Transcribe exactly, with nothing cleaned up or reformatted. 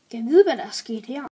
Kan jeg vide, hvad der er sket her?